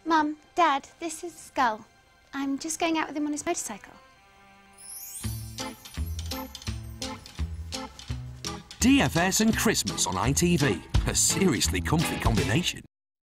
Mum, Dad, this is Skull. I'm just going out with him on his motorcycle. DFS and Christmas on ITV. A seriously comfy combination.